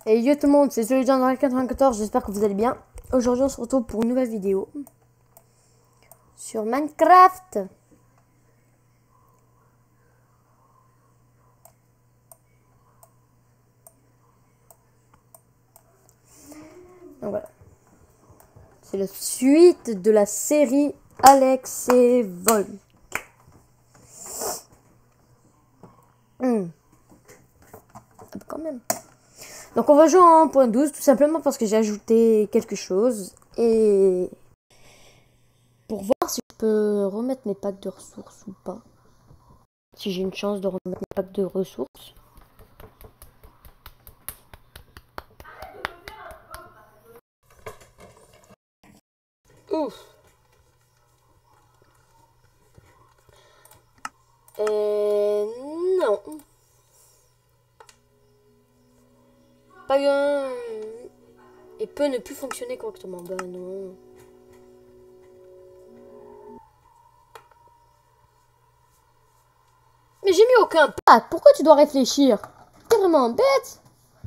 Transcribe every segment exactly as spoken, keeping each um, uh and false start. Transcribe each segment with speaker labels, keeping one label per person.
Speaker 1: Et yo tout le monde, c'est Solidjan quatre-vingt-quatorze, j'espère que vous allez bien. Aujourd'hui on se retrouve pour une nouvelle vidéo sur Minecraft. Donc voilà. C'est la suite de la série Alex et Volk. Hmm. Quand même. Donc on va jouer en un point douze tout simplement parce que j'ai ajouté quelque chose et pour voir si je peux remettre mes packs de ressources ou pas. Si j'ai une chance de remettre mes packs de ressources. Ouf. Euh, non. Pas un... Et peut ne plus fonctionner correctement. Ben non. Mais j'ai mis aucun pack. Pourquoi tu dois réfléchir? T'es vraiment bête.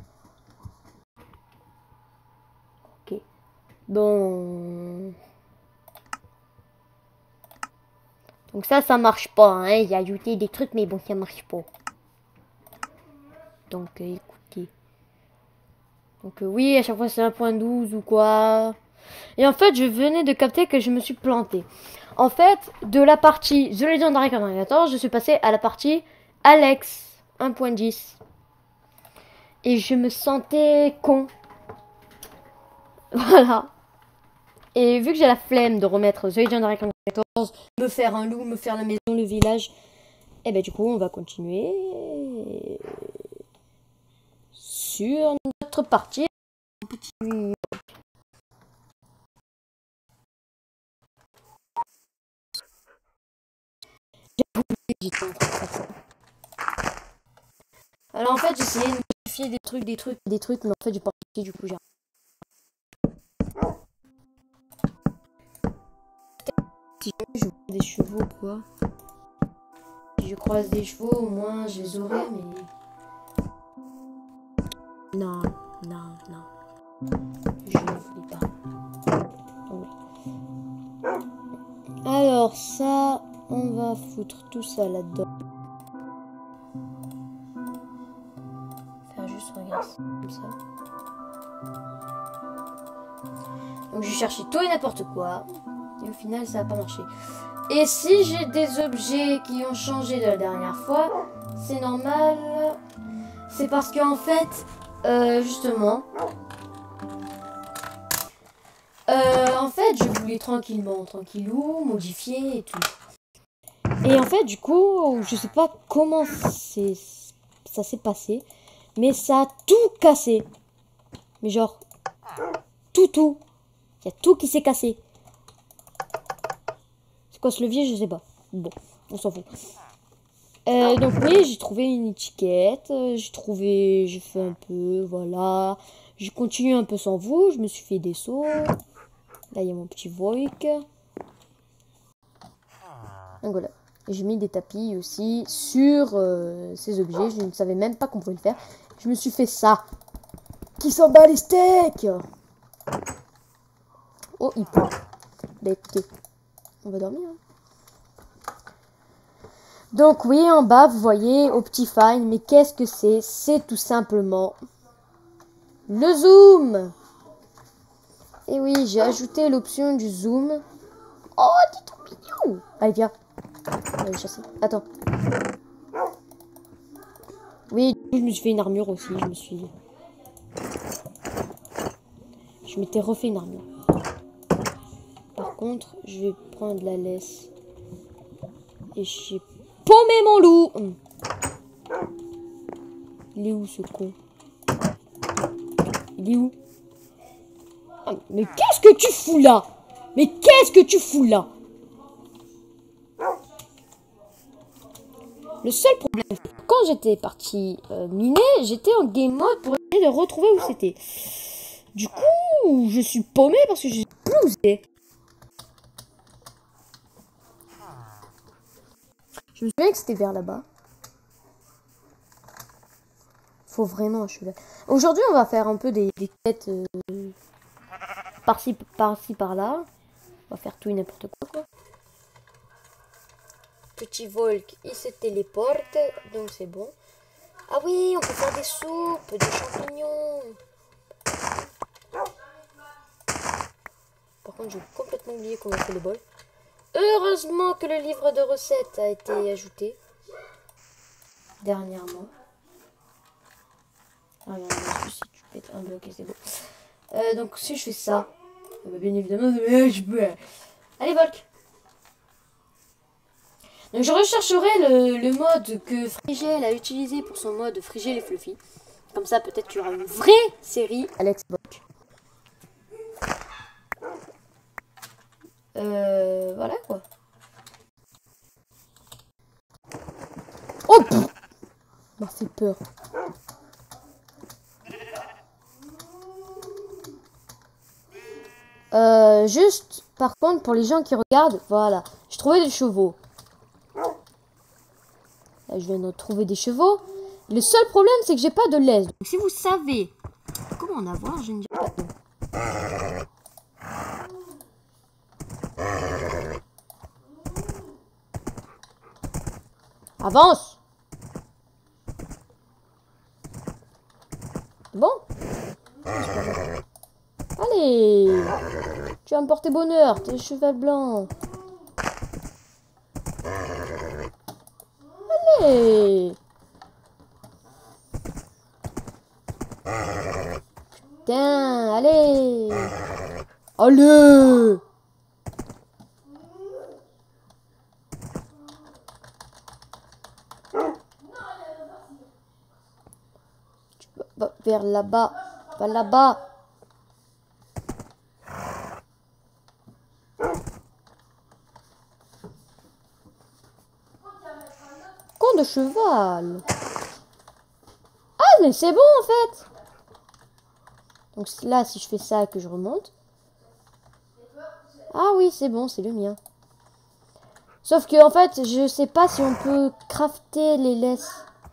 Speaker 1: Ok. Bon. Donc ça, ça marche pas. Hein. J'ai ajouté des trucs, mais bon, ça marche pas. Donc euh, écoutez. Donc euh, oui, à chaque fois c'est un point douze ou quoi. Et en fait, je venais de capter que je me suis planté. En fait, de la partie The Legendary quatre-vingt-quatorze, je suis passé à la partie Alex un point dix. Et je me sentais con. Voilà. Et vu que j'ai la flemme de remettre The Legendary quatre-vingt-quatorze, me faire un loup, me faire la maison, le village, et ben du coup, on va continuer sur notre partie. Petit... Alors en fait, j'essayais de modifier des trucs, des trucs, des trucs, mais en fait, j'ai pas réussi, du coup, j'ai... Si je vois des chevaux, quoi. Si je croise des chevaux, au moins, je les aurai, mais... Non, non, non. Je ne voulais pas. Oh. Alors, ça, on va foutre tout ça là-dedans. Faire juste regarder comme ça. Donc, je cherchais tout et n'importe quoi. Et au final, ça n'a pas marché. Et si j'ai des objets qui ont changé de la dernière fois, c'est normal. C'est parce qu'en fait, euh, justement... Euh, en fait, je voulais tranquillement, tranquillou, modifier et tout. Et en fait, du coup, je sais pas comment c'est, ça s'est passé, mais ça a tout cassé. Mais genre, tout, tout. Il y a tout qui s'est cassé. C'est quoi ce levier? Je sais pas. Bon, on s'en fout. Euh, donc oui, j'ai trouvé une étiquette. J'ai trouvé, j'ai fait un peu, voilà. Je continue un peu sans vous. Je me suis fait des sauts. Là, il y a mon petit Voik. Donc voilà. J'ai mis des tapis aussi sur euh, ces objets. Je ne savais même pas qu'on pouvait le faire. Je me suis fait ça. Qui s'en bat les steaks? Oh, il pleut. Bah écoutez, on va dormir. Hein. Donc oui, en bas, vous voyez Optifine. Mais qu'est-ce que c'est? C'est tout simplement le zoom. Et oui, j'ai ajouté l'option du zoom. Oh, t'es trop mignon. Allez, viens. On va aller chasser. Attends. Oui, je me suis fait une armure aussi. Je me suis... Je m'étais refait une armure. Par contre, je vais prendre la laisse. Et j'ai paumé mon loup. Il est où ce con? Il est où? Ah, mais qu'est-ce que tu fous là? Mais qu'est-ce que tu fous là? Le seul problème, c'est que quand j'étais parti euh, miner, j'étais en game mode pour essayer de retrouver où c'était. Du coup, je suis paumé parce que j'ai plus où c'est. Je me souviens que c'était vers là-bas. Faut vraiment un cheval. Aujourd'hui, on va faire un peu des, des quêtes euh, par-ci, par-ci, par-là. On va faire tout et n'importe quoi, quoi. Petit Volk, il se téléporte, donc c'est bon. Ah oui, on peut faire des soupes, des champignons. Par contre, j'ai complètement oublié qu'on a fait les bols. Heureusement que le livre de recettes a été ajouté dernièrement. Ah, regarde, si tu pètes un bloc, c'est bon. Euh, donc, si je fais ça, bien évidemment, je peux. Allez, Volk. Donc, je rechercherai le, le mode que Frigel a utilisé pour son mode Frigel et Fluffy. Comme ça, peut-être qu'il y aura une vraie série Alex Volk. Euh, voilà quoi. Oh pff, m'a fait peur. Euh, juste, par contre, pour les gens qui regardent, voilà, j'ai trouvé des chevaux. Là, je viens de trouver des chevaux. Le seul problème, c'est que j'ai pas de laisse. Donc, si vous savez comment en avoir, je ne dis pas non. Avance. Bon. Allez. Tu vas me porter bonheur, tes cheval blanc. Allez. Putain, allez. Allez. Tu vas vers là-bas. Va là-bas. Con de cheval. Ah, mais c'est bon en fait. Donc là, si je fais ça et que je remonte. Ah oui, c'est bon, c'est le mien. Sauf que en fait, je sais pas si on peut crafter les laisses.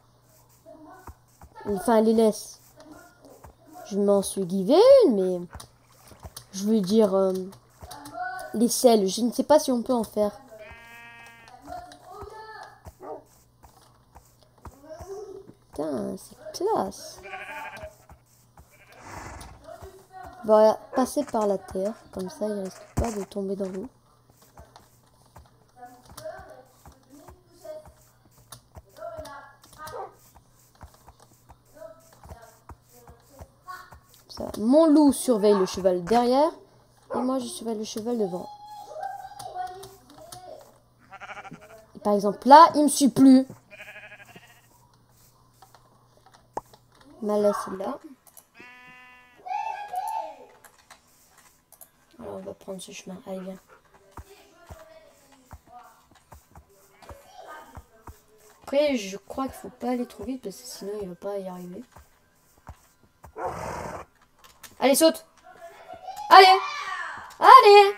Speaker 1: Enfin, les laisses. Je m'en suis givé une, mais... Je veux dire... Euh, les selles, je ne sais pas si on peut en faire. Putain, c'est classe. Voilà, passer par la terre. Comme ça, il risque pas de tomber dans l'eau. Ça, mon loup surveille le cheval derrière. Et moi, je surveille le cheval devant. Et par exemple, là, il me suit plus. Ma laisse est là. Alors, on va prendre ce chemin. Allez, viens. Après, je crois qu'il faut pas aller trop vite parce que sinon, il va pas y arriver. Allez, saute. Allez. Allez.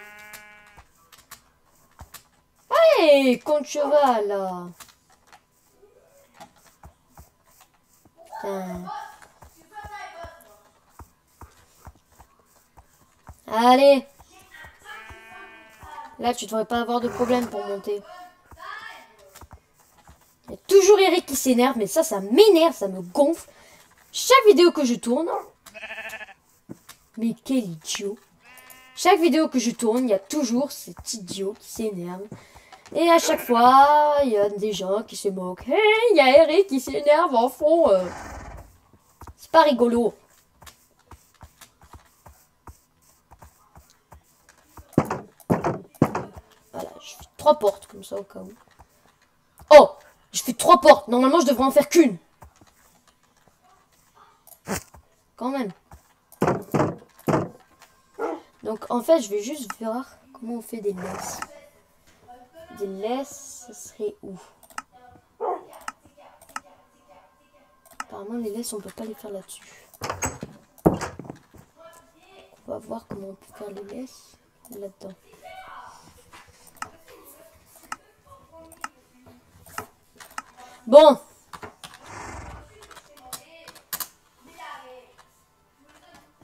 Speaker 1: Allez, compte cheval, là. Putain. Allez. Là, tu devrais pas avoir de problème pour monter. Il y a toujours Eric qui s'énerve, mais ça, ça m'énerve, ça me gonfle. Chaque vidéo que je tourne... Mais quel idiot. Chaque vidéo que je tourne, il y a toujours cet idiot qui s'énerve. Et à chaque fois, il y a des gens qui se moquent. Hey, il y a Eric qui s'énerve en fond. Euh. C'est pas rigolo. Voilà, je fais trois portes comme ça au cas où. Oh, je fais trois portes. Normalement, je devrais en faire qu'une. Quand même. Donc, en fait, je vais juste voir comment on fait des laisses. Des laisses, ça serait où? Apparemment, les laisses, on peut pas les faire là-dessus. On va voir comment on peut faire les laisses là-dedans. Bon.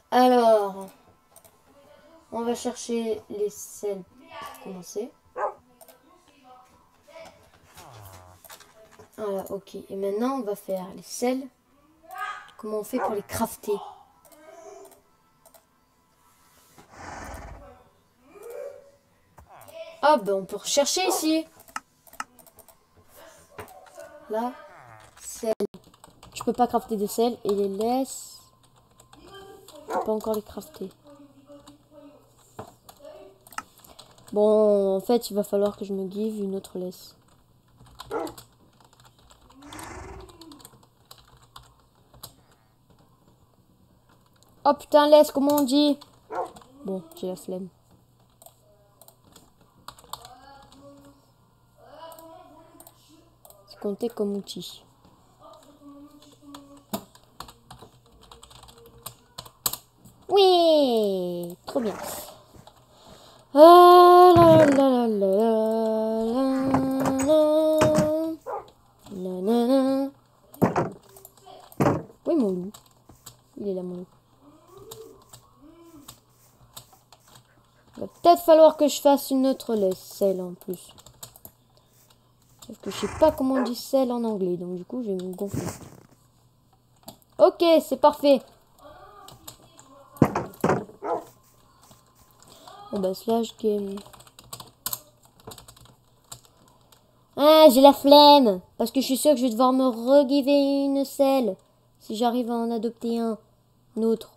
Speaker 1: Alors, on va chercher les sels pour commencer. Voilà, ok. Et maintenant, on va faire les sels. Comment on fait pour les crafter? Ah, ben on peut rechercher ici. Là, sel. Je peux pas crafter des sels et les laisse. Je peux pas encore les crafter. Bon, en fait, il va falloir que je me give une autre laisse. Oh putain, laisse, comment on dit? Bon, j'ai la flemme. C'est compté comme outil. Oui, trop bien. Ah, la, la, la, la, la, la, la, la. Oui, mon loup. Il est là, mon loup. Il va peut-être falloir que je fasse une autre laisse, sel en plus. Sauf que je sais pas comment on dit sel en anglais, donc du coup je vais me gonfler. Ok, c'est parfait. Bon bah slash game. Ah, j'ai la flemme. Parce que je suis sûre que je vais devoir me regiver une selle. Si j'arrive à en adopter un, un autre.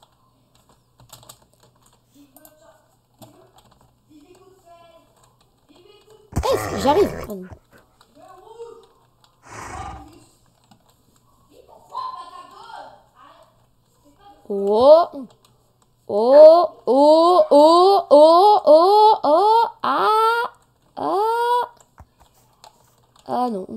Speaker 1: Hey, j'arrive. Ah non. Oh. Oh, oh, oh, oh, oh, oh, ah, ah. Ah non.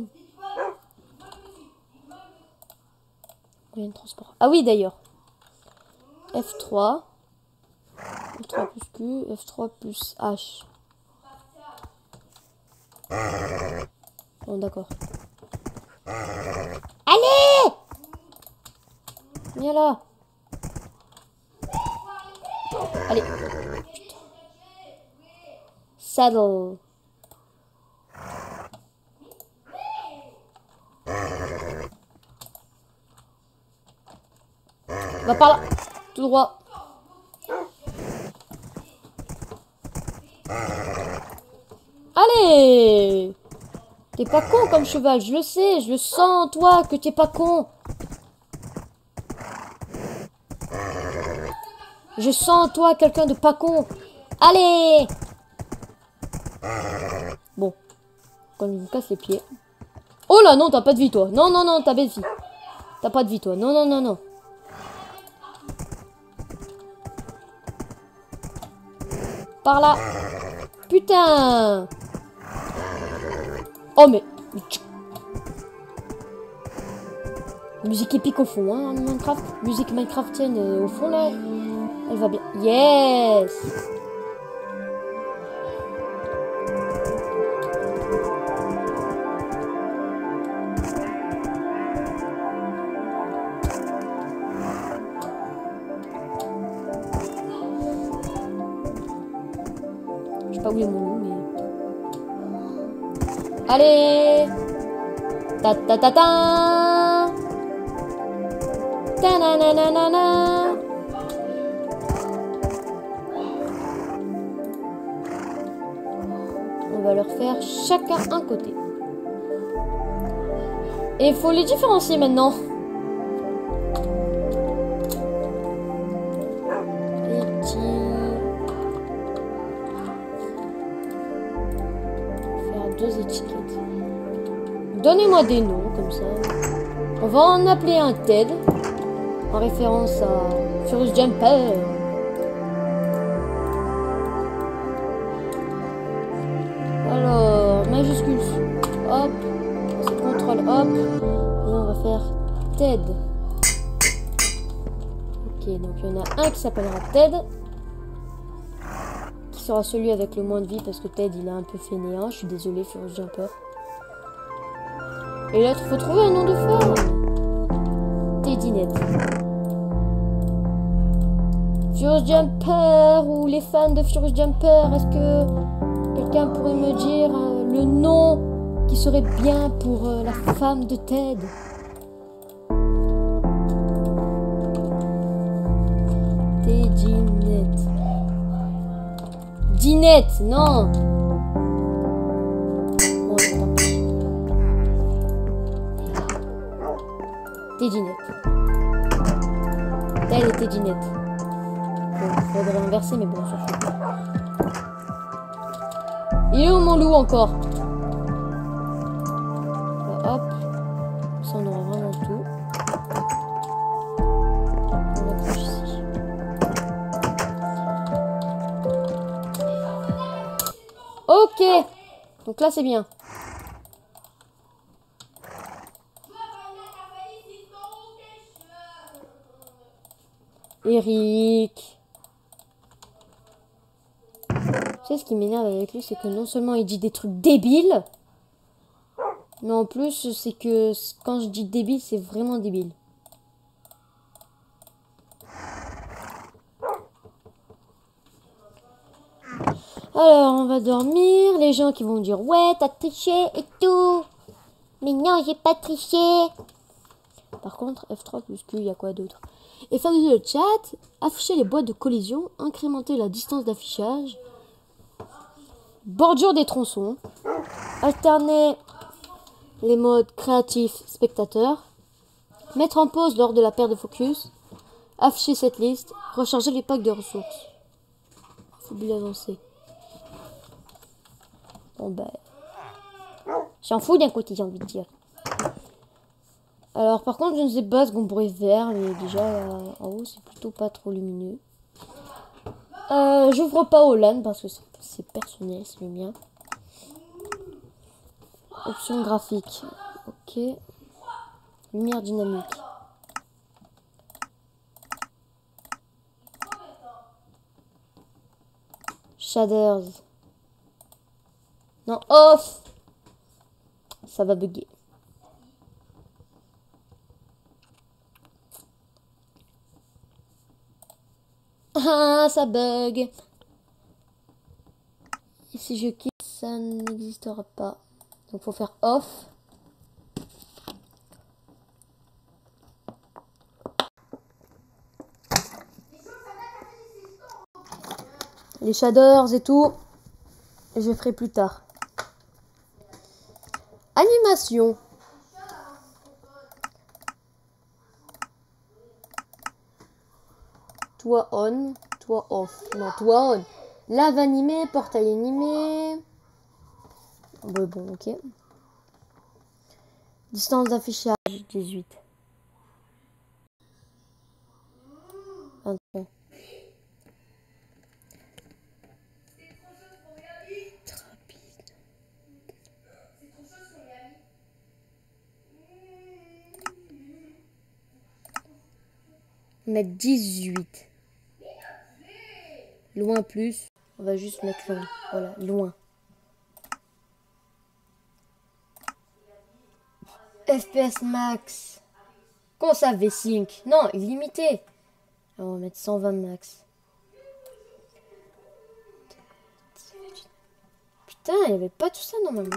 Speaker 1: Moyen de transport. Ah oui, d'ailleurs. F trois. F trois plus Q, F trois plus H. Bon, d'accord. Allez! Viens là. Allez. Putain. Saddle. Va par là. Tout droit. Allez! T'es pas con comme cheval, je le sais, je le sens toi que t'es pas con. Je sens toi quelqu'un de pas con. Allez! Bon. Quand je vous casse les pieds. Oh là non, t'as pas de vie toi. Non, non, non, t'as pas de vie. T'as pas de vie toi. Non, non, non, non. Par là. Putain. Oh mais. Musique épique au fond, hein, Minecraft. Musique Minecraftienne euh, au fond là. Elle va bien. Yes. Je sais pas où est mon loup, mais... Allez. Ta ta ta ta. Ta na na na na na. On va leur faire chacun un côté. Et il faut les différencier maintenant. Faire deux étiquettes. Donnez-moi des noms comme ça. On va en appeler un Ted. En référence à Furious Jumper. Alors, majuscule. Hop. C'est contrôle hop. Et on va faire Ted. Ok, donc il y en a un qui s'appellera Ted. Qui sera celui avec le moins de vie parce que Ted il est un peu fainéant. Je suis désolée, Furious Jumper. Et là, il faut trouver un nom de femme. Teddinette. Furious Jumper ou les fans de Furious Jumper, est-ce que quelqu'un pourrait me dire euh, le nom qui serait bien pour euh, la femme de Ted? Dinette. Dinette, non. Bon, tant pis. Dinette. Elle était Dinette. Bon, faudrait inverser, mais bon, ça fait. Il est où mon loup encore? Là, hop. Ça, on aura vraiment tout. On accroche ici. Ok. Donc là, c'est bien. Eric. Tu sais, ce qui m'énerve avec lui, c'est que non seulement il dit des trucs débiles, mais en plus, c'est que quand je dis débile, c'est vraiment débile. Alors, on va dormir. Les gens qui vont dire, ouais, t'as triché et tout. Mais non, j'ai pas triché. Par contre, F trois plus Q, il y a quoi d'autre? Et favoriser le chat, afficher les boîtes de collision, incrémenter la distance d'affichage, bordure des tronçons, alterner les modes créatif spectateur, mettre en pause lors de la perte de focus, afficher cette liste, recharger les packs de ressources. Faut bien avancer. Bon ben, j'en fous d'un côté, j'ai envie de dire. Alors par contre, je ne sais pas ce qu'on pourrait faire, mais déjà là, en haut c'est plutôt pas trop lumineux. Euh, J'ouvre pas au LAN parce que c'est personnel, c'est le mien. Option graphique, ok. Lumière dynamique. Shaders. Non, off. Ça va bugger. Ah, ça bug. Et si je quitte, ça n'existera pas. Donc, faut faire off. Les shaders et tout, je ferai plus tard. Animation. Toi on, toi off. Non, toi on. Lave animé, portail animé. Bon, bon, ok. Distance d'affichage, dix-huit. vingt-trois. Mettre dix-huit. Loin plus. On va juste mettre loin. Voilà, loin. F P S max. Comment ça, V cinq? Non, illimité. Alors, on va mettre cent vingt max. Putain, il n'y avait pas tout ça normalement.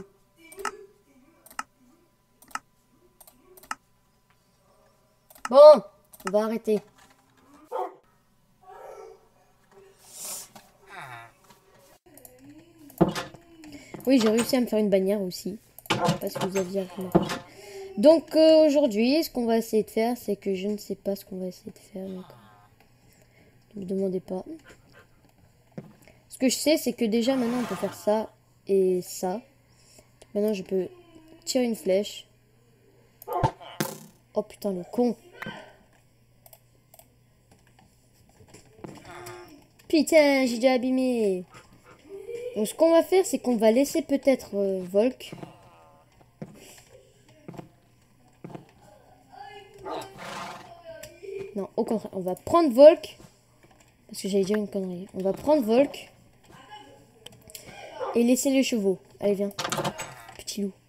Speaker 1: Bon, on va arrêter. Oui, j'ai réussi à me faire une bannière aussi. Je sais pas si vous aviez remarqué. Donc euh, aujourd'hui, ce qu'on va essayer de faire, c'est que je ne sais pas ce qu'on va essayer de faire. Donc, ne me demandez pas. Ce que je sais, c'est que déjà maintenant, on peut faire ça et ça. Maintenant, je peux tirer une flèche. Oh putain, le con. Putain, j'ai déjà abîmé. Donc ce qu'on va faire, c'est qu'on va laisser peut-être euh, Volk. Non, au contraire, on va prendre Volk. Parce que j'allais dire une connerie. On va prendre Volk. Et laisser les chevaux. Allez, viens. Petit loup.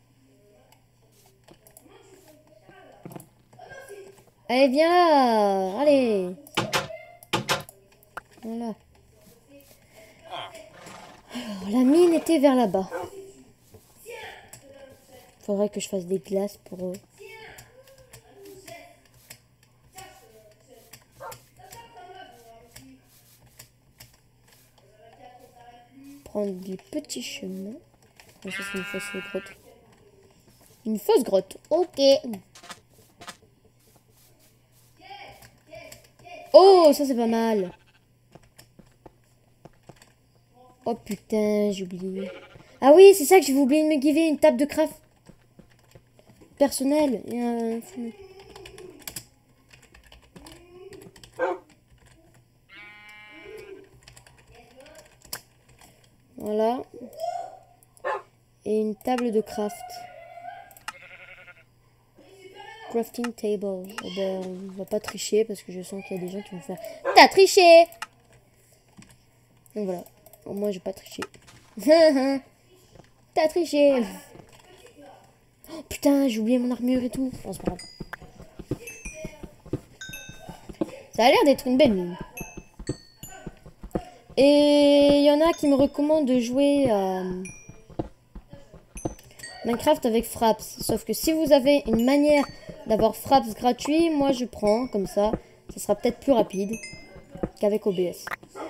Speaker 1: Allez, viens là. Allez. Alors, la mine était vers là-bas. Faudrait que je fasse des glaces pour eux. Prendre des petits chemins. Ça, c'est une fausse grotte. Une fausse grotte. Ok. Oh, ça c'est pas mal. Oh putain, j'ai oublié. Ah oui, c'est ça que j'ai oublié de me giver. Une table de craft personnelle. Et un... Voilà. Et une table de craft. Crafting table. Oh ben, on va pas tricher parce que je sens qu'il y a des gens qui vont faire « T'as triché !» Donc voilà. Au moins, j'ai pas triché. T'as triché. Oh putain, j'ai oublié mon armure et tout. Oh, c'est pas grave. Ça a l'air d'être une belle mine. Et il y en a qui me recommandent de jouer à Minecraft avec Fraps. Sauf que si vous avez une manière d'avoir Fraps gratuit, moi je prends comme ça. Ça sera peut-être plus rapide qu'avec O B S.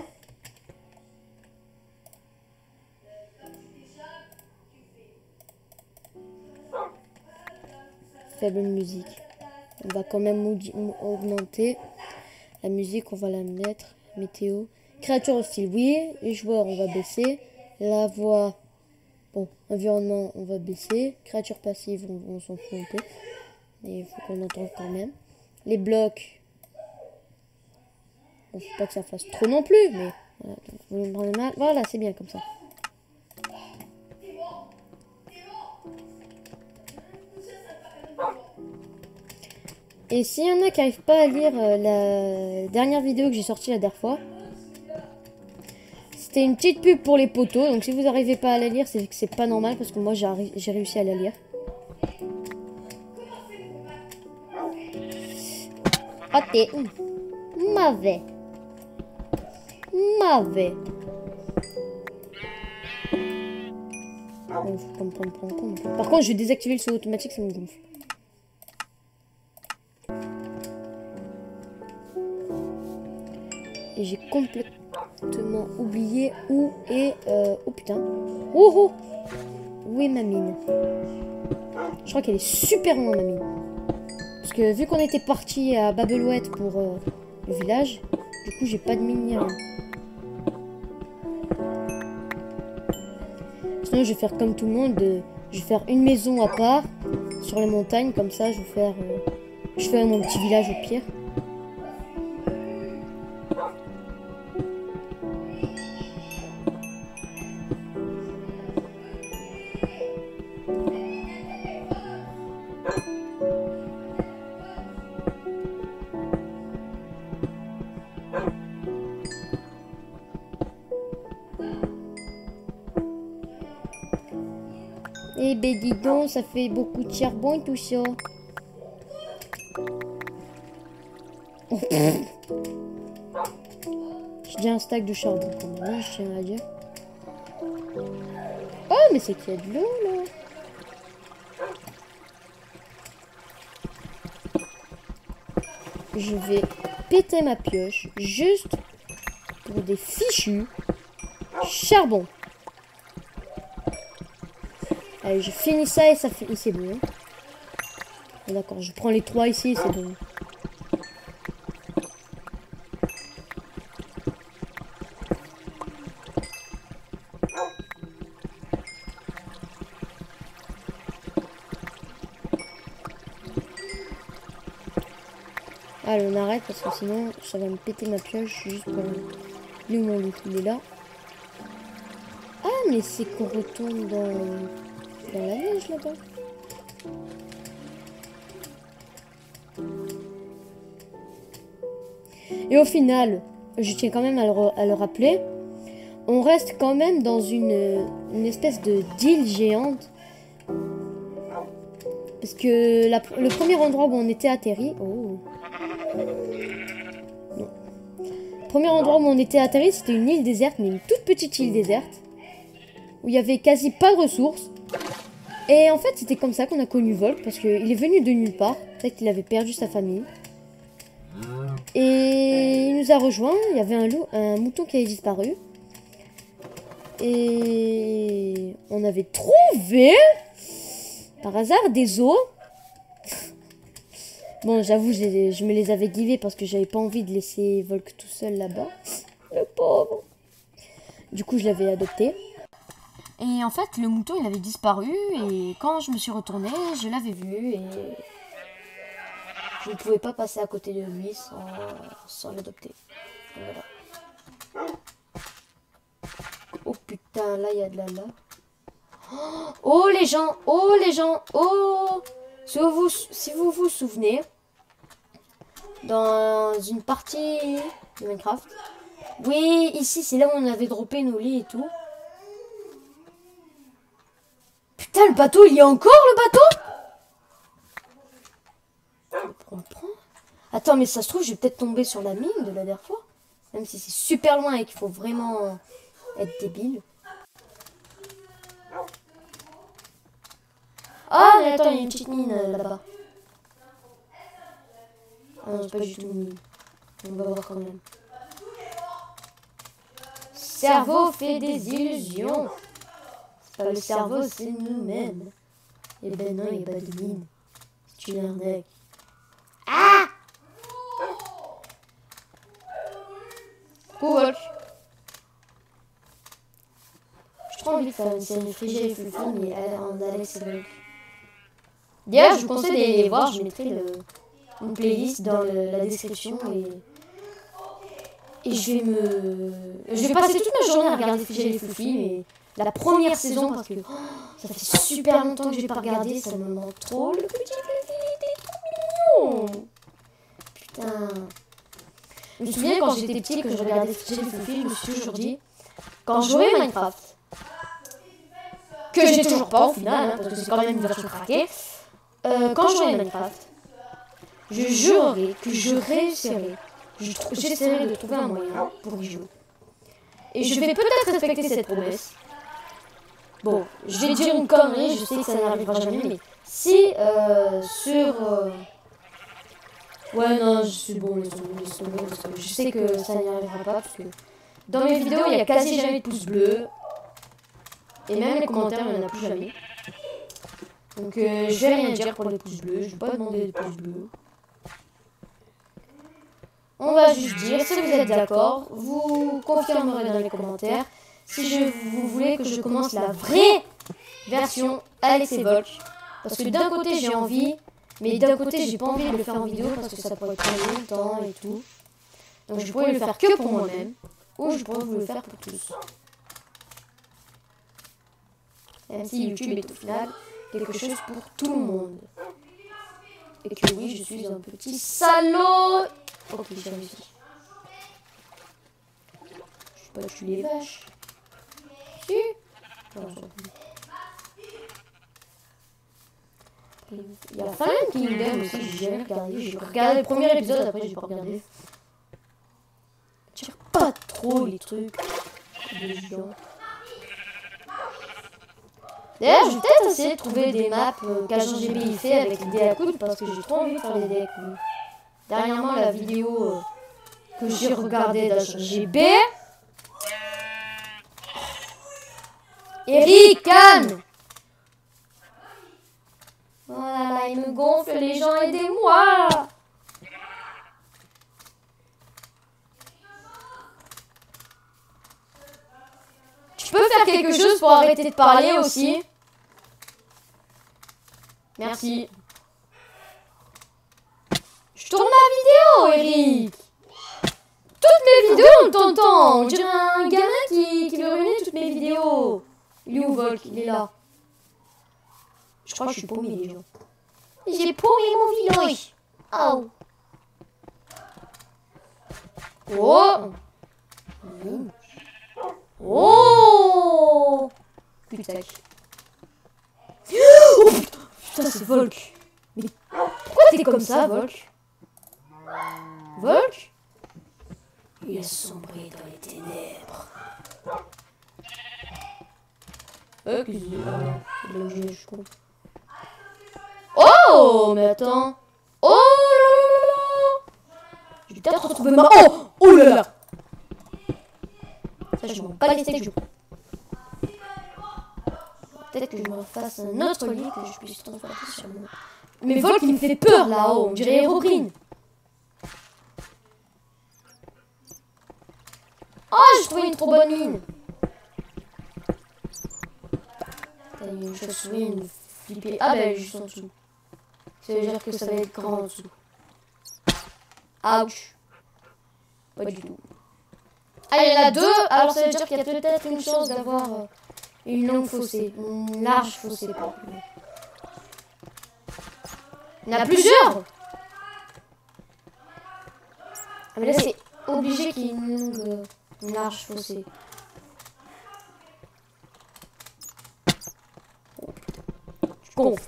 Speaker 1: Faible musique. On va quand même augmenter. La musique, on va la mettre. Météo. Créature hostile, oui. Les joueurs, on va baisser. La voix. Bon, environnement, on va baisser. Créature passive, on, on s'en fout un peu. Mais il faut qu'on entende quand même. Les blocs. Bon, faut pas que ça fasse trop non plus, mais voilà, donc, mal. Voilà, c'est bien comme ça. Et s'il y en a qui n'arrivent pas à lire euh, la dernière vidéo que j'ai sortie la dernière fois, c'était une petite pub pour les poteaux. Donc si vous n'arrivez pas à la lire, c'est que c'est pas normal parce que moi j'ai réussi à la lire. Oh, t'es mauvais. Mauvais. Bon, faut pas me prendre pour un con. Par contre, je vais désactiver le saut automatique, ça me gonfle. Et j'ai complètement oublié où est... Euh... Oh putain. Oh oh. Où est ma mine? Je crois qu'elle est super loin, ma mine. Parce que vu qu'on était parti à Babelouette pour euh, le village, du coup j'ai pas de mine ni rien. Sinon je vais faire comme tout le monde, euh, je vais faire une maison à part sur les montagnes, comme ça je vais faire... Euh, je fais mon petit village au pire. Eh ben dis donc, ça fait beaucoup de charbon tout ça. J'ai déjà un stack de charbon quand même, je tiens à dire. Oh, mais c'est qu'il y a de l'eau là. Je vais péter ma pioche juste pour des fichus charbon. Allez, je finis ça et ça fait... C'est bon. Hein. D'accord, je prends les trois ici, c'est bon. Allez, on arrête parce que sinon ça va me péter ma pioche juste pour... Lui, mon loup, il est là. Ah, mais c'est qu'on retourne dans... dans la neige là-bas. Et au final, je tiens quand même à le, à le rappeler, on reste quand même dans une, une espèce de d'île géante. Parce que la, le premier endroit où on était atterri... Oh. Non. Le premier endroit où on était atterri, c'était une île déserte, mais une toute petite île déserte. où il y avait quasi pas de ressources. Et en fait, c'était comme ça qu'on a connu Volk, parce qu'il est venu de nulle part. Peut-être qu'il avait perdu sa famille. Et il nous a rejoint. Il y avait un loup, un mouton qui avait disparu. Et on avait trouvé, par hasard, des os. Bon, j'avoue, je me les avais givés parce que j'avais pas envie de laisser Volk tout seul là-bas. Le pauvre. Du coup, je l'avais adopté. Et en fait, le mouton, il avait disparu. Et quand je me suis retournée, je l'avais vu. Et je ne pouvais pas passer à côté de lui sans, sans l'adopter. Voilà. Oh putain, là, il y a de la lave. Oh, les gens. Oh, les gens. Oh. Si vous, si vous vous souvenez, dans une partie de Minecraft, oui, ici, c'est là où on avait droppé nos lits et tout. Putain, le bateau, il y a encore le bateau? Je comprends. Attends, mais ça se trouve, je vais peut-être tomber sur la mine de la dernière fois. Même si c'est super loin et qu'il faut vraiment être débile. Ah, mais attends, il y a une petite mine euh, là-bas. Ah non, c'est pas du tout une mine. On va voir quand même. Cerveau fait des illusions. C'est pas le cerveau, c'est nous-mêmes. Eh ben non, il n'y a pas de mine. C'est une arnaque. Ah! Volk. J'ai trop envie de faire une série Frigé et Fufu, mais en Alex et Volk. D'ailleurs, je vous conseille d'aller les voir, je mettrai le, une playlist dans le, la description et, et je vais me... Je vais passer toute ma journée à regarder Frigé et Fufu, mais la première saison parce que oh, ça fait super longtemps que je n'ai pas regardé, ça me manque trop. Le petit Fluffy, il est trop mignon. Putain. Je me souviens quand j'étais petit que je regardais Frigé et Fufu, je me suis toujours dit, quand je jouais Minecraft, que j'ai toujours pas au final, hein, parce que c'est quand même une version craquée, euh, quand je jouais à Minecraft, je jurerais que je réussirais, j'essaierai de trouver un moyen pour y jouer. Et je vais peut-être respecter cette promesse. Bon, je vais dire une connerie, je sais que ça n'arrivera jamais, mais si euh, sur... Euh... Ouais, non, je suis bon, laisse tomber, laisse tomber, parce que je sais que ça n'y arrivera pas, parce que dans mes vidéos, il n'y a quasi jamais de pouces bleus. Et même les commentaires, il n'y en a plus jamais. Donc, euh, je vais rien dire pour les pouces bleus, je vais pas demander des pouces bleus. On va juste dire, si vous êtes d'accord, vous confirmerez dans les commentaires si je, vous voulez que je commence la vraie version Alex et Volk. Parce que d'un côté j'ai envie, mais d'un côté j'ai pas envie de le faire en vidéo parce que ça pourrait prendre longtemps et tout. Donc je pourrais le faire que pour moi-même, ou je pourrais vous le faire pour tous. Même si YouTube est au final quelque chose pour tout le monde. Et que oui, je suis un petit salaud. Ok, j'ai réussi. Je sais pas tuer les vaches. Si. Non, il y a Fallen Kingdom aussi, j'ai jamais regardé. J'ai regardé le premier épisode, après j'ai pas regardé. Je tire pas trop les trucs. Des gens. D'ailleurs, je vais peut-être essayer de trouver des maps euh, qu'Agent G B I fait avec les dés à coude parce que j'ai trop envie de faire des dés à coude. Dernièrement, la vidéo euh, que j'ai regardée d'Agent G B. Eric, calme! Oh là là, il me gonfle, les gens, aidez-moi! Tu peux faire quelque chose pour arrêter de parler aussi? Merci. Je tourne ma vidéo, Eric. Toutes mes vidéos, on t'entend. On dirait un gamin qui, qui veut ruiner toutes mes vidéos. Il est où, Volk? Il est là. Je crois que je suis paumé, les gens. J'ai paumé mon village. Oh. Oh. Oh. Putain. Oh putain. Putain, c'est Volk. Mais pourquoi t'es comme ça, Volk? Volk? Il a sombré dans les ténèbres. Euh, qu'est-ce que c'est? Ah, non, c'est de là où je suis con. Oh, mais attends. Oh là là là là. J'ai peut-être retrouvé ma... Oh. Oh là là. Ça, je m'en bats les steaks, je... Peut-être que je me fasse un autre lit que je puisse transporter sur moi. Mais vol qui me fait peur là-haut, on dirait Hérobrine. Oh, j'ai trouvé une trop bonne mine. T'as une chauve-souris, une flippée. Ah, bah, elle est juste en dessous. Ça veut dire que ça va être grand en dessous. Ouch. Pas du tout. Ah, il y en a deux, alors ça veut dire qu'il y a peut-être une chance d'avoir euh, une longue fossée. Une large fossée, pas plus. Il y en a plusieurs. Ah, mais là, c'est obligé qu'il y ait une longue, euh, une large fossée. Je gonfle.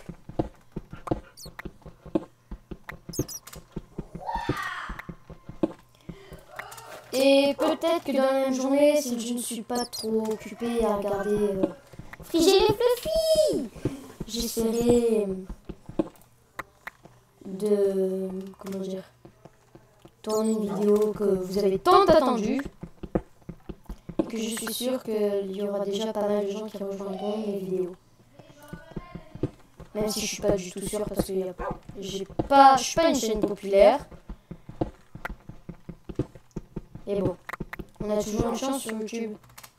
Speaker 1: Et peut-être que dans la même journée, si je ne suis pas trop occupée à regarder euh, Friger les Fluffy, j'essaierai de, comment dire, tourner une vidéo que vous avez tant attendue. Et que je suis sûre qu'il y aura déjà pas mal de gens qui rejoindront mes vidéos. Même si je suis pas du tout sûre parce que j'ai pas, je suis pas une chaîne populaire. Et bon, on a toujours une chance sur YouTube.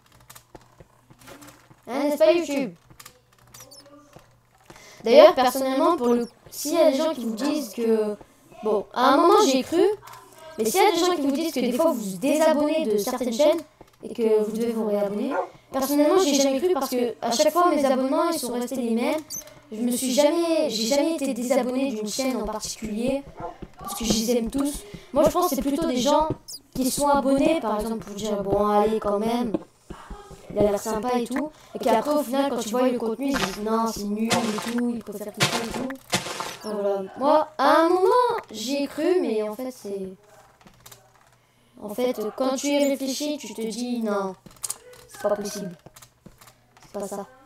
Speaker 1: Hein, n'est-ce pas YouTube? D'ailleurs, personnellement, pour le, s'il y a des gens qui vous disent que, bon, à un moment j'y ai cru, mais s'il y a des gens qui vous disent que des fois vous vous désabonnez de certaines chaînes et que vous devez vous réabonner, personnellement, j'ai jamais cru parce que à chaque fois mes abonnements ils sont restés les mêmes. Je me suis jamais, j'ai jamais été désabonné d'une chaîne en particulier parce que je les aime tous. Moi, je pense que c'est plutôt des gens qui sont abonnés, par exemple, pour dire bon, allez, quand même, il a l'air sympa et tout, et qu'après, au final, quand tu vois le contenu, ils disent non, c'est nul et tout, il peut faire tout ça et tout. Donc, voilà. Moi, à un moment, j'y ai cru, mais en fait, c'est. En fait, quand tu y réfléchis, tu te dis non, c'est pas possible. C'est pas ça.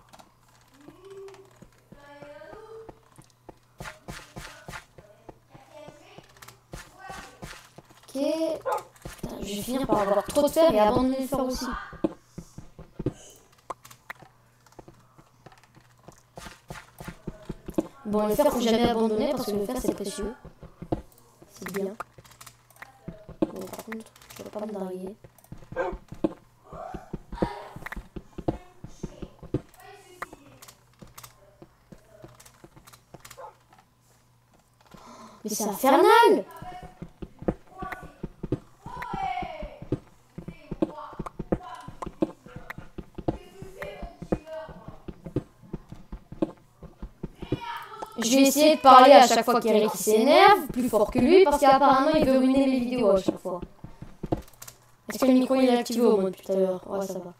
Speaker 1: Ok. Putain, je vais finir par avoir trop de fer et abandonner le fer aussi. Bon, le fer, faut jamais abandonner parce que le fer, c'est précieux. C'est bien. Bon, par contre, je vais pas me draguer. Mais c'est infernal! Je vais essayer de parler à chaque fois qu'il y a Eric qui s'énerve, plus fort que lui, parce qu'apparemment il veut ruiner mes vidéos à chaque fois. Est-ce que le micro il est activé au moins tout à l'heure? Ouais, ça va.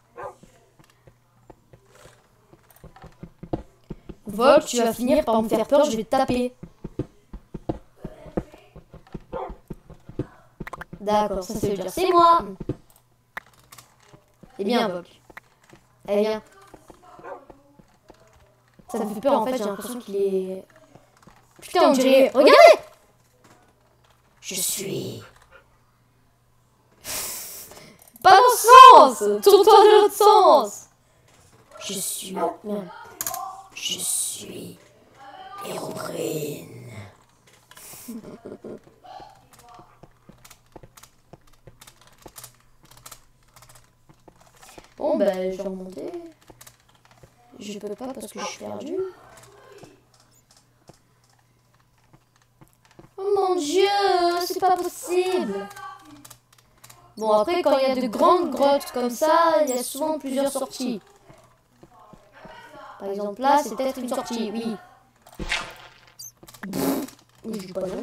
Speaker 1: Vol, tu vas finir par me faire peur, je vais te taper. D'accord, ça c'est dire c'est moi. Eh bien, Vol. Eh bien. Ça me fait peur en fait, j'ai l'impression qu'il est... Putain, on dirait... Regardez! Je suis... Pas dans le sens! Tourne-toi de l'autre sens! Je suis... Merde. Je suis... Hérobrine. Bon, bah, je vais remonter. Je peux pas parce que je suis perdu. Oh mon dieu, c'est pas possible. Bon, après, quand il y a de grandes grottes comme ça, il y a souvent plusieurs sorties. Par exemple, là, c'est peut-être une sortie, oui. Je dis pas non.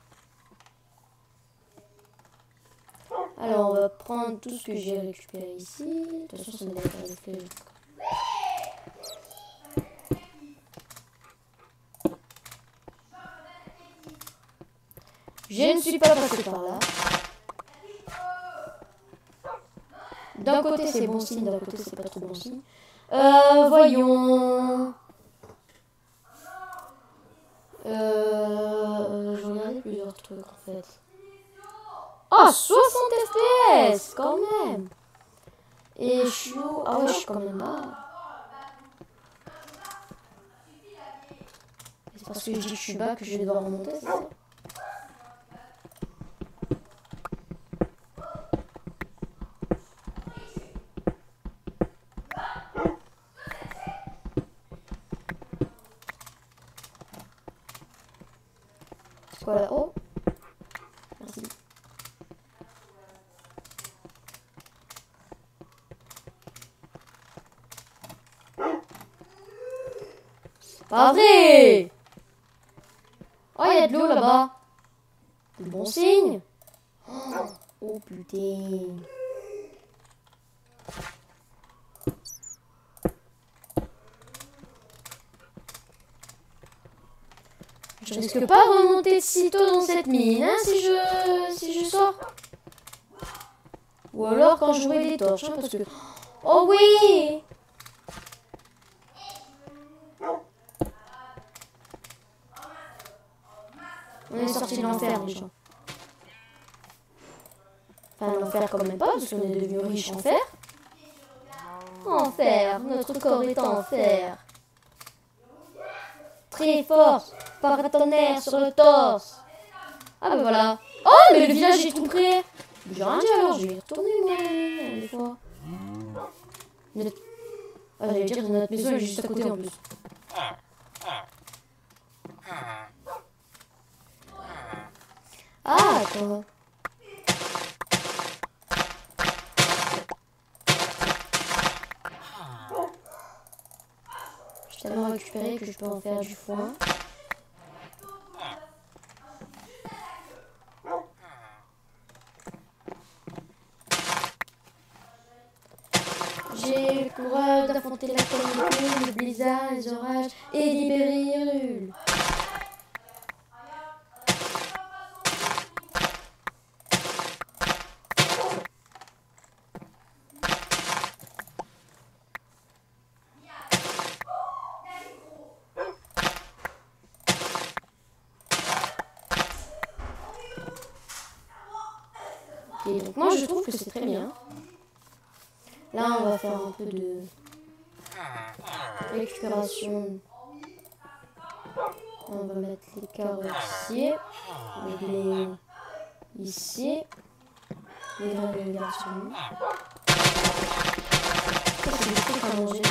Speaker 1: Alors, on va prendre tout ce que j'ai récupéré ici. De toute façon, ça m'a fait des flèches. Je ne suis pas passé par là. D'un côté c'est bon signe, d'un côté c'est pas trop bon signe. Euh, voyons. Euh, j'en ai plusieurs trucs en fait. Ah, soixante F P S quand même. Et je suis où? Ah ouais, je suis quand même bas. C'est parce que je dis que je suis bas que je vais devoir remonter, c'est ça? C'est quoi là? Oh, merci. C'est pas vrai! Oh, il y a de l'eau là-bas. C'est bon signe. Oh, oh putain. Je risque pas de remonter de sitôt dans cette mine hein, si je si je sors. Ou alors quand je jouais des torches hein, parce que... Oh oui! On est sorti de l'enfer déjà. Enfin l'enfer quand même pas parce qu'on est devenu riche en fer. En fer, notre corps est en fer. Très fort, paratonnerre sur le torse. Ah bah voilà. Oh mais le village est tout près. J'ai rien dit alors, je vais y retourner moi des fois. Notre... Ah j'allais dire notre maison elle est juste à côté en plus. Ah attends. J'ai tellement récupéré que je peux en faire du foin. J'ai le courage d'affronter la canicule, le blizzard, les orages et libérer Hyrule. Et donc moi je trouve que c'est très bien. Là on va faire un peu de récupération. On va mettre les carottes ici. Les ici. Les grains de garde sur nous. Ça c'est des trucs à manger.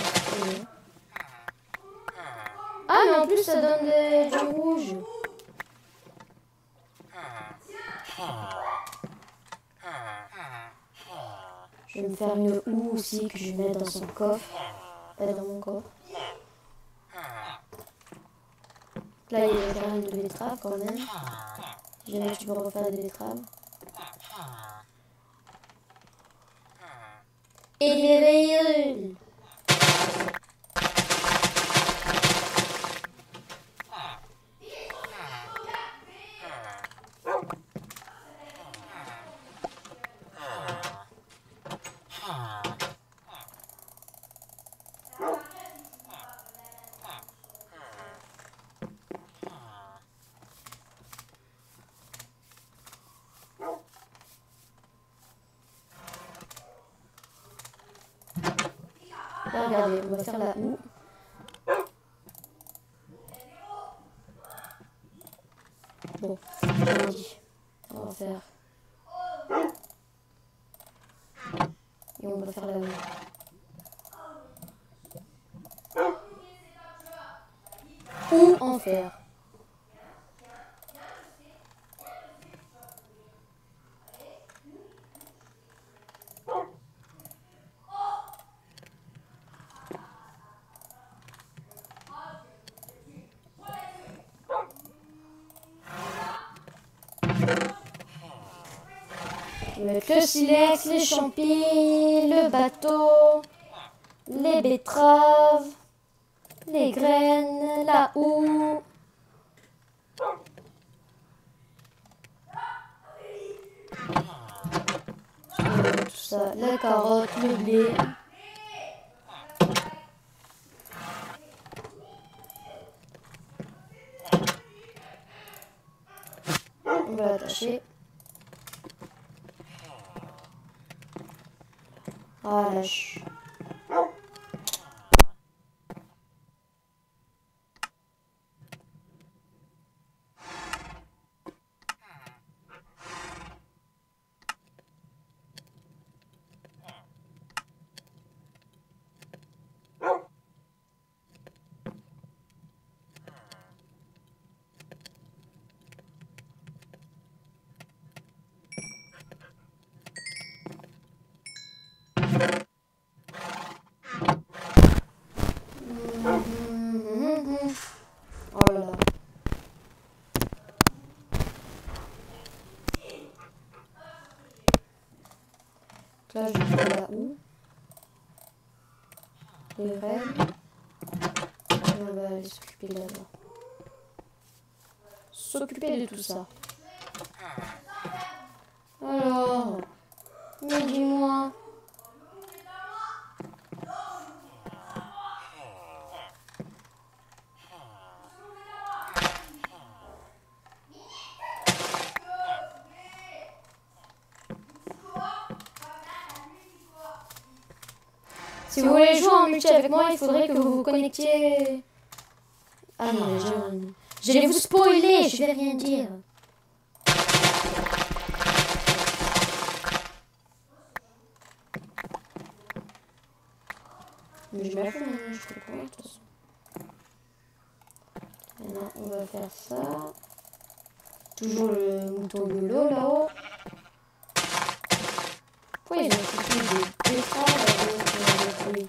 Speaker 1: Ah mais en plus ça donne des, du rouge. Je vais me faire une houe aussi que je vais mettre dans son coffre. Pas dans mon coffre. Là il y a quand même de betteraves quand même. Si jamais tu peux refaire des betteraves. Et libérer Hyrule. Là, regardez, on va faire la houe. Bon, on dit. On va faire. Et on va faire la houe. Ou en fer. Avec le silex, les champis, le bateau, les betteraves, les graines, la houe. Tout ça, la carotte, le blé. cacher. Ah là, je... Oh là là. Là, je vais là-haut. Les rênes. Et on va aller s'occuper là-bas. S'occuper de tout ça. Alors, mais dis-moi. Si vous voulez jouer en multi avec moi, il faudrait que vous vous connectiez. Ah non, je... j'allais vous spoiler, je vais rien dire. Mais je m'en fous, je fais quoi de toute façon. Maintenant, on va faire ça. Toujours le mouton de l'eau là-haut. Pourquoi ils ont foutu des betteraves avec lui?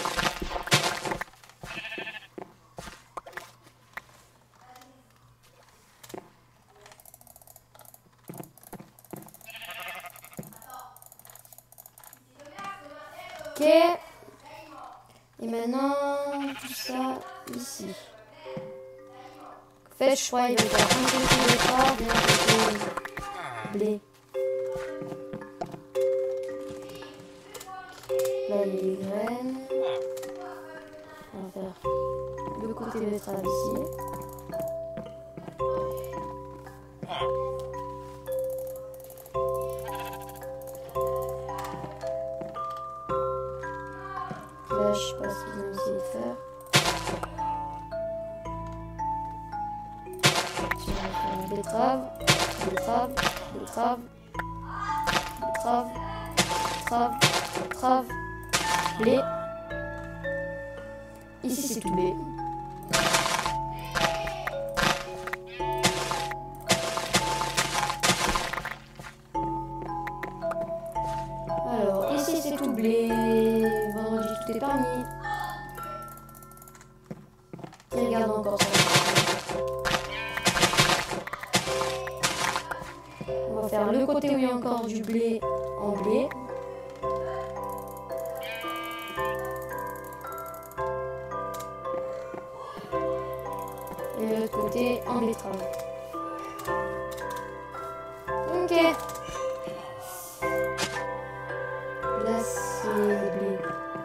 Speaker 1: Ok. Et maintenant, tout ça ici. En fait, je crois qu'il va y avoir un côté de betterave et un côté blé. Là, il y a les graines. On va faire le côté de betterave ici. Là, je sais pas ce qu'ils ont essayé de faire. On va faire la betterave, betterave, betterave, betterave, betterave, betterave, blé. Ici, c'est tout blé. Alors, ici, c'est tout blé. Vendredi, tout est permis. Et regarde encore ça. On va faire le côté où il y a encore du blé en blé. Et l'autre côté en betterave. Ok. Là c'est blé.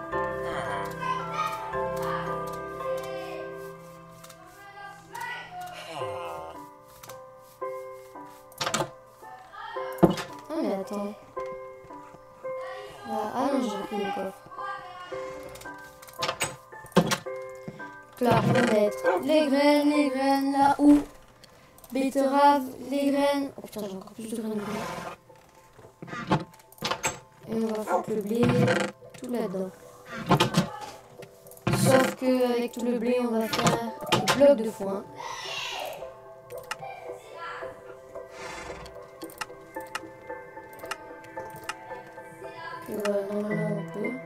Speaker 1: Ah mais attends. Ah, ah non, j'ai pris le coffre. Là, on va mettre les graines, les graines là où. Betterave, les graines. Oh putain, j'ai encore plus de graines. Et on va foutre le blé tout là-dedans. Sauf que avec tout le blé, on va faire des blocs de foin. Et voilà, normalement on peut.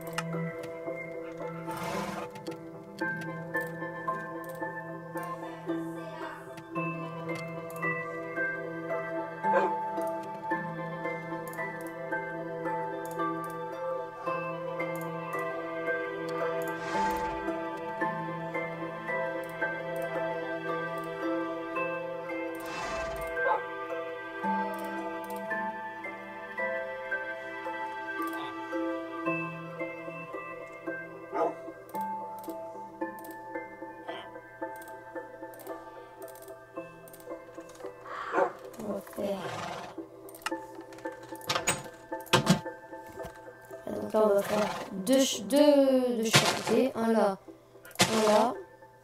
Speaker 1: Donc là, on va faire deux, deux de chaque côté. Un là, un là.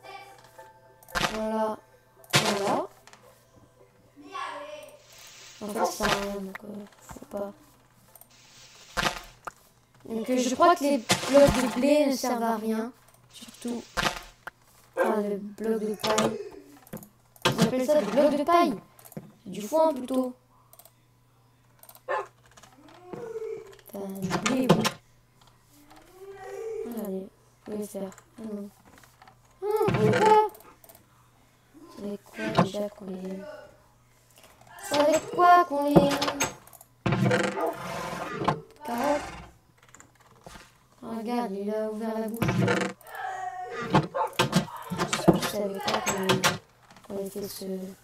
Speaker 1: Un là, un là. En fait, ça sert à rien, donc euh, faut pas. Donc euh, je crois que les blocs de blé ne servent à rien. Surtout. Enfin, le bloc de paille. On appelle ça des blocs de paille. Du foin plutôt. Enfin, du blé, oui. Allez, vous pouvez le faire. Ah non. Ah, vous pouvez pas. C'est avec quoi déjà qu'on les... C'est avec quoi qu'on les... Carottes. Oh, regarde, il a ouvert la bouche. Je sais plus c'est avec quoi qu'on les... qu'on les fait ce...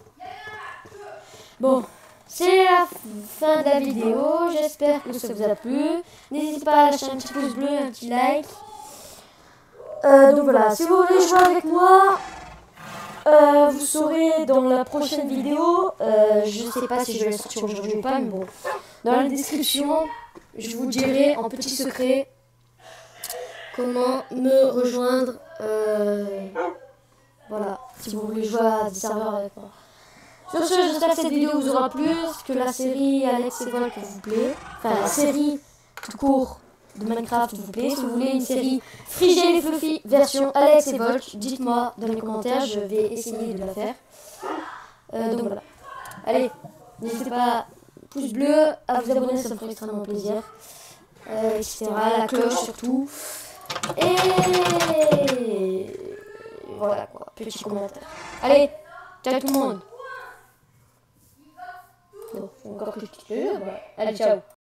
Speaker 1: Bon, c'est la fin de la vidéo. J'espère que ça vous a plu. N'hésitez pas à lâcher un petit pouce bleu, un petit like. Euh, donc voilà, si vous voulez jouer avec moi, euh, vous saurez dans la prochaine vidéo. Euh, je sais pas si je vais la sortir aujourd'hui ou pas, mais bon. Dans la description, je vous dirai en petit secret comment me rejoindre. Euh, voilà, si vous voulez jouer à des serveurs avec moi. Sur ce, j'espère que cette vidéo vous aura plu, que la série Alex et Volk vous plaît. Enfin, la série tout court de Minecraft vous plaît. Si vous voulez une série Frigel et Fluffy version Alex et Volk, dites-moi dans les commentaires, je vais essayer de la faire. Euh, donc voilà. Allez, n'hésitez pas, pouce bleu, à vous abonner, ça me ferait extrêmement plaisir. Euh, et cetera. La cloche surtout. Et voilà quoi, petit commentaire. Allez, ciao tout le monde. Bon, encore que je quitte le jeu, voilà. Allez, ciao.